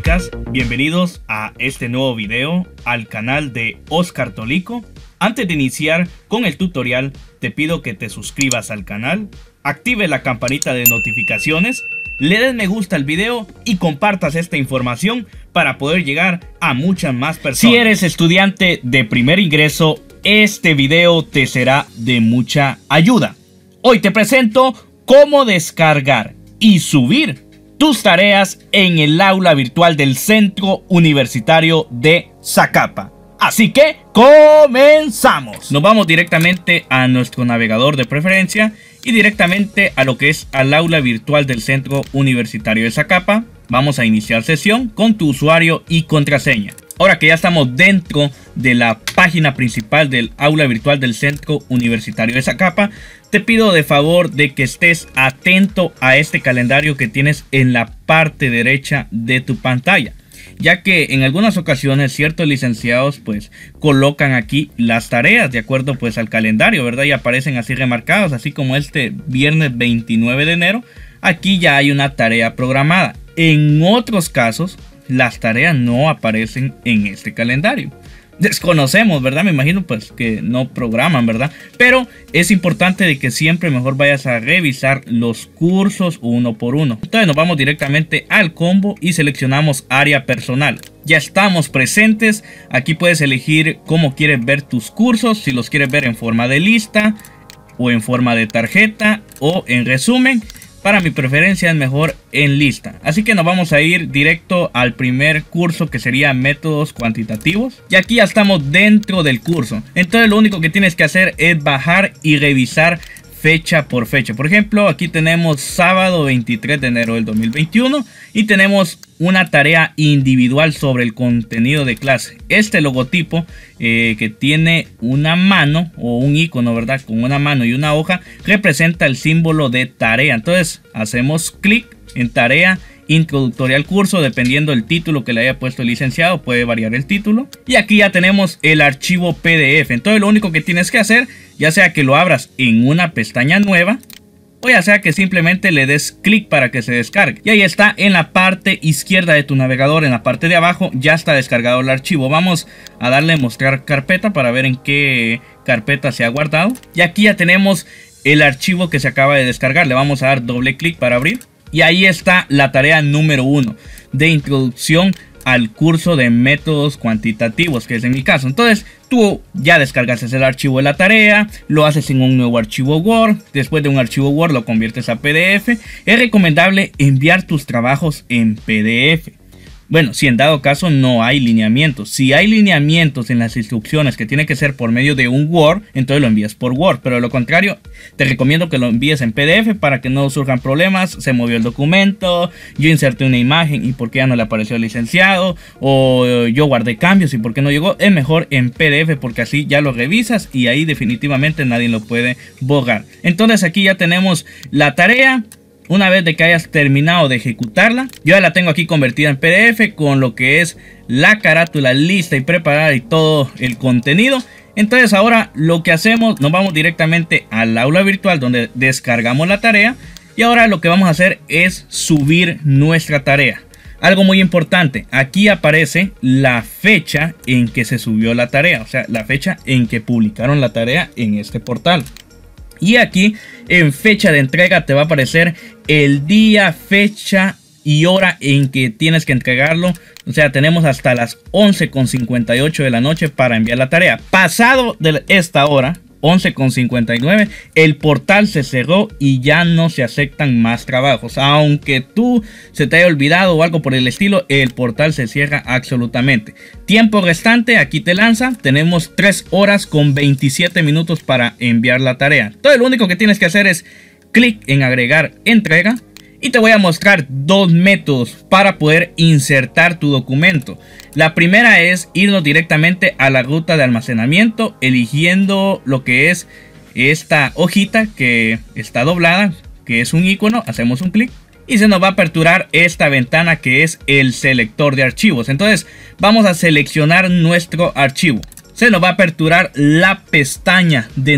chicas, bienvenidos a este nuevo video al canal de Oscar Tolico. Antes de iniciar con el tutorial, te pido que te suscribas al canal, active la campanita de notificaciones, le des me gusta al video y compartas esta información para poder llegar a muchas más personas. Si eres estudiante de primer ingreso, este video te será de mucha ayuda. Hoy te presento cómo descargar y subir tus tareas en el aula virtual del Centro Universitario de Zacapa. Así que comenzamos. Nos vamos directamente a nuestro navegador de preferencia y directamente a lo que es al aula virtual del Centro Universitario de Zacapa. Vamos a iniciar sesión con tu usuario y contraseña. Ahora que ya estamos dentro de la página principal del aula virtual del Centro Universitario de Zacapa, te pido de favor de que estés atento a este calendario que tienes en la parte derecha de tu pantalla, ya que en algunas ocasiones ciertos licenciados pues colocan aquí las tareas de acuerdo pues al calendario, ¿verdad? Y aparecen así remarcados, así como este viernes 29 de enero, aquí ya hay una tarea programada. En otros casos, las tareas no aparecen en este calendario. Desconocemos, ¿verdad? Me imagino pues que no programan, ¿verdad? Pero es importante de que siempre mejor vayas a revisar los cursos uno por uno. Entonces nos vamos directamente al combo y seleccionamos área personal. Ya estamos presentes. Aquí puedes elegir cómo quieres ver tus cursos. Si los quieres ver en forma de lista o en forma de tarjeta o en resumen. Para mi preferencia es mejor en lista. Así que nos vamos a ir directo al primer curso, que sería métodos cuantitativos. Y aquí ya estamos dentro del curso. Entonces lo único que tienes que hacer es bajar y revisar fecha por fecha. Por ejemplo, aquí tenemos sábado 23 de enero del 2021 y tenemos una tarea individual sobre el contenido de clase. Este logotipo que tiene una mano o un icono, ¿verdad? Con una mano y una hoja, representa el símbolo de tarea. Entonces hacemos clic en tarea introductoria al curso, dependiendo del título que le haya puesto el licenciado, puede variar el título. Y aquí ya tenemos el archivo PDF. Entonces lo único que tienes que hacer, ya sea que lo abras en una pestaña nueva, o ya sea que simplemente le des clic para que se descargue. Y ahí está en la parte izquierda de tu navegador, en la parte de abajo, ya está descargado el archivo. Vamos a darle a mostrar carpeta para ver en qué carpeta se ha guardado. Y aquí ya tenemos el archivo que se acaba de descargar. Le vamos a dar doble clic para abrir. Y ahí está la tarea número 1 de introducción al curso de métodos cuantitativos, que es en mi caso. Entonces tú ya descargaste el archivo de la tarea, lo haces en un nuevo archivo Word. Después de un archivo Word lo conviertes a PDF. Es recomendable enviar tus trabajos en PDF. Bueno, si en dado caso no hay lineamientos. Si hay lineamientos en las instrucciones que tiene que ser por medio de un Word, entonces lo envías por Word. Pero de lo contrario, te recomiendo que lo envíes en PDF para que no surjan problemas. Se movió el documento, yo inserté una imagen y por qué ya no le apareció al licenciado, o yo guardé cambios y por qué no llegó. Es mejor en PDF porque así ya lo revisas y ahí definitivamente nadie lo puede borrar. Entonces aquí ya tenemos la tarea. Una vez de que hayas terminado de ejecutarla, yo ya la tengo aquí convertida en PDF con lo que es la carátula lista y preparada y todo el contenido. Entonces ahora lo que hacemos, nos vamos directamente al aula virtual donde descargamos la tarea. Y ahora lo que vamos a hacer es subir nuestra tarea. Algo muy importante, aquí aparece la fecha en que se subió la tarea, o sea, la fecha en que publicaron la tarea en este portal. Y aquí en fecha de entrega te va a aparecer el día, fecha y hora en que tienes que entregarlo. O sea, tenemos hasta las 11:58 de la noche para enviar la tarea. Pasado de esta hora, 11:59, el portal se cerró y ya no se aceptan más trabajos. Aunque tú se te haya olvidado o algo por el estilo, el portal se cierra absolutamente. Tiempo restante, aquí te lanza. Tenemos 3 horas con 27 minutos para enviar la tarea. Entonces lo único que tienes que hacer es clic en agregar entrega. Y te voy a mostrar dos métodos para poder insertar tu documento. La primera es irnos directamente a la ruta de almacenamiento, eligiendo lo que es esta hojita que está doblada, que es un icono. Hacemos un clic y se nos va a aperturar esta ventana que es el selector de archivos. Entonces vamos a seleccionar nuestro archivo. Se nos va a aperturar la pestaña de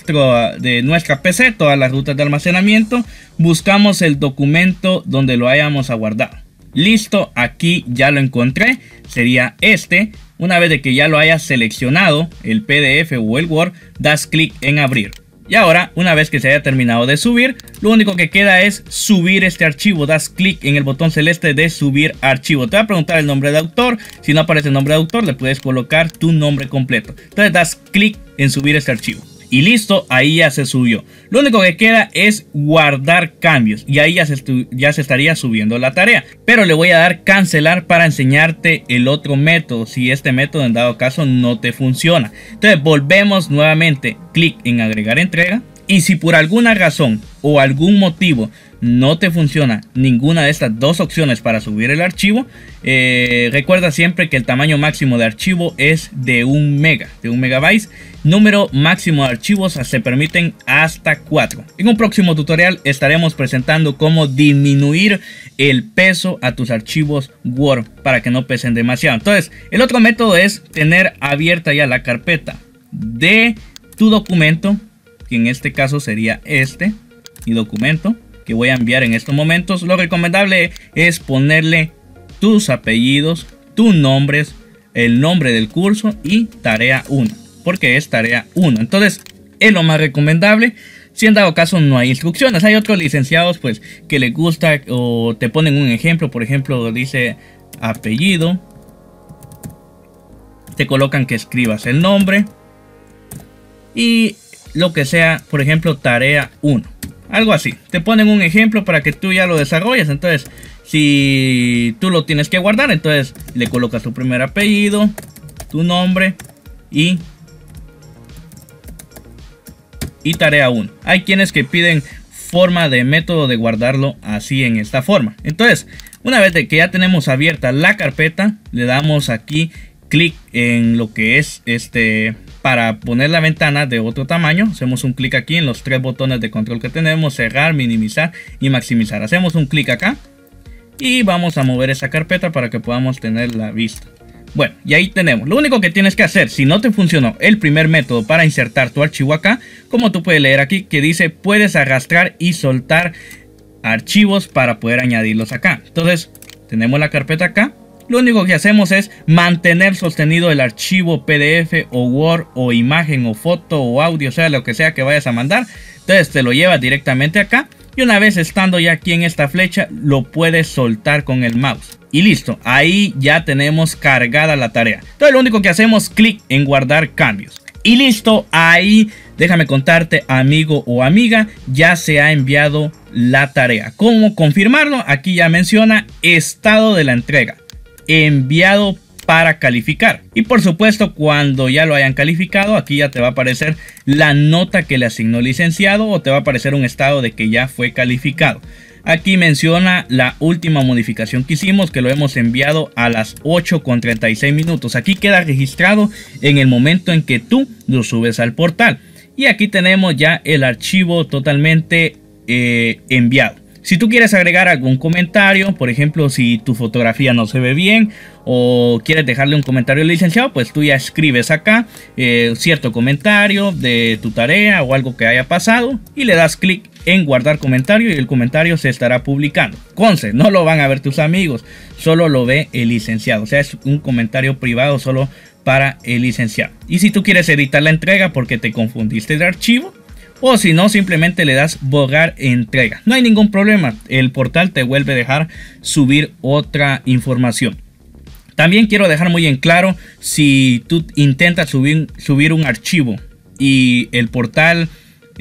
nuestra PC, todas las rutas de almacenamiento. Buscamos el documento donde lo hayamos a guardar. Listo, aquí ya lo encontré, sería este. Una vez de que ya lo hayas seleccionado, el PDF o el Word, das clic en abrir. Y ahora, una vez que se haya terminado de subir, lo único que queda es subir este archivo. Das clic en el botón celeste de subir archivo. Te va a preguntar el nombre de autor. Si no aparece el nombre de autor, le puedes colocar tu nombre completo. Entonces das clic en subir este archivo. Y listo, ahí ya se subió. Lo único que queda es guardar cambios. Y ahí ya se estaría subiendo la tarea. Pero le voy a dar cancelar para enseñarte el otro método. Si este método en dado caso no te funciona. Entonces volvemos nuevamente. Clic en agregar entrega. Y si por alguna razón o algún motivo no te funciona ninguna de estas dos opciones para subir el archivo, recuerda siempre que el tamaño máximo de archivo es de 1 megabyte. Número máximo de archivos se permiten hasta 4. En un próximo tutorial estaremos presentando cómo disminuir el peso a tus archivos Word para que no pesen demasiado. Entonces, el otro método es tener abierta ya la carpeta de tu documento, que en este caso sería mi documento que voy a enviar en estos momentos. Lo recomendable es ponerle tus apellidos, tus nombres, el nombre del curso y tarea 1, porque es tarea 1. Entonces es lo más recomendable. Si en dado caso no hay instrucciones, hay otros licenciados pues que les gusta o te ponen un ejemplo. Por ejemplo, dice apellido, te colocan que escribas el nombre y lo que sea, por ejemplo, tarea 1. Algo así. Te ponen un ejemplo para que tú ya lo desarrolles. Entonces, si tú lo tienes que guardar, entonces le colocas tu primer apellido, tu nombre y tarea 1. Hay quienes que piden forma de método de guardarlo así en esta forma. Entonces, una vez de que ya tenemos abierta la carpeta, le damos aquí clic en lo que es para poner la ventana de otro tamaño. Hacemos un clic aquí en los 3 botones de control que tenemos: cerrar, minimizar y maximizar. Hacemos un clic acá y vamos a mover esa carpeta para que podamos tener la vista. Bueno, y ahí tenemos. Lo único que tienes que hacer, si no te funcionó el primer método para insertar tu archivo acá, como tú puedes leer aquí que dice puedes arrastrar y soltar archivos para poder añadirlos acá. Entonces tenemos la carpeta acá. Lo único que hacemos es mantener sostenido el archivo PDF o Word o imagen o foto o audio, o sea, lo que sea que vayas a mandar. Entonces te lo llevas directamente acá y una vez estando ya aquí en esta flecha lo puedes soltar con el mouse. Y listo, ahí ya tenemos cargada la tarea. Entonces lo único que hacemos, clic en guardar cambios. Y listo, ahí déjame contarte, amigo o amiga, ya se ha enviado la tarea. ¿Cómo confirmarlo? Aquí ya menciona estado de la entrega, enviado para calificar. Y por supuesto, cuando ya lo hayan calificado, aquí ya te va a aparecer la nota que le asignó el licenciado o te va a aparecer un estado de que ya fue calificado. Aquí menciona la última modificación que hicimos, que lo hemos enviado a las 8:36 minutos. Aquí queda registrado en el momento en que tú lo subes al portal. Y aquí tenemos ya el archivo totalmente enviado. Si tú quieres agregar algún comentario, por ejemplo, si tu fotografía no se ve bien o quieres dejarle un comentario al licenciado, pues tú ya escribes acá cierto comentario de tu tarea o algo que haya pasado y le das clic en guardar comentario y el comentario se estará publicando. Conce, no lo van a ver tus amigos, solo lo ve el licenciado. O sea, es un comentario privado solo para el licenciado. Y si tú quieres editar la entrega porque te confundiste de archivo, o si no, simplemente le das borrar entrega. No hay ningún problema. El portal te vuelve a dejar subir otra información. También quiero dejar muy en claro, si tú intentas subir un archivo y el portal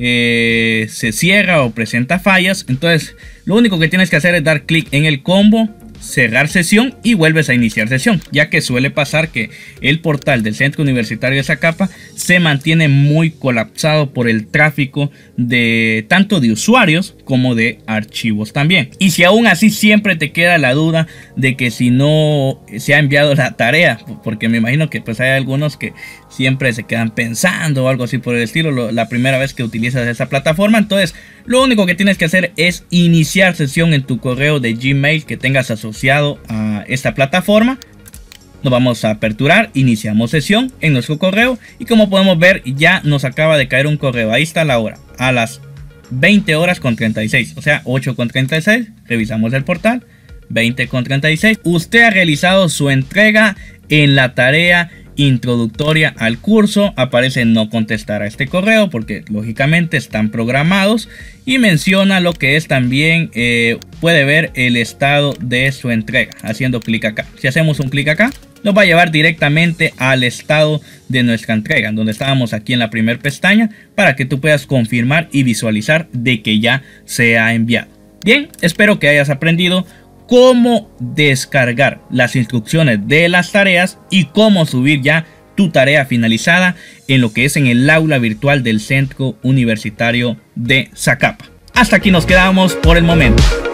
se cierra o presenta fallas, entonces lo único que tienes que hacer es dar clic en el combo, cerrar sesión y vuelves a iniciar sesión, ya que suele pasar que el portal del Centro Universitario de Zacapa se mantiene muy colapsado por el tráfico de tanto de usuarios como de archivos también. Y si aún así siempre te queda la duda de que si no se ha enviado la tarea, porque me imagino que pues hay algunos que siempre se quedan pensando o algo así por el estilo la primera vez que utilizas esa plataforma, entonces lo único que tienes que hacer es iniciar sesión en tu correo de Gmail que tengas asociado a esta plataforma. Nos vamos a aperturar, iniciamos sesión en nuestro correo y como podemos ver ya nos acaba de caer un correo. Ahí está la hora, a las 20:36, o sea 8:36. Revisamos el portal, 20:36. Usted ha realizado su entrega en la tarea introductoria al curso. Aparece no contestar a este correo porque lógicamente están programados, y menciona lo que es también puede ver el estado de su entrega haciendo clic acá. Si hacemos un clic acá, nos va a llevar directamente al estado de nuestra entrega, donde estábamos aquí en la primera pestaña, para que tú puedas confirmar y visualizar de que ya se ha enviado. Bien, espero que hayas aprendido cómo descargar las instrucciones de las tareas y cómo subir ya tu tarea finalizada en lo que es en el aula virtual del Centro Universitario de Zacapa. Hasta aquí nos quedamos por el momento.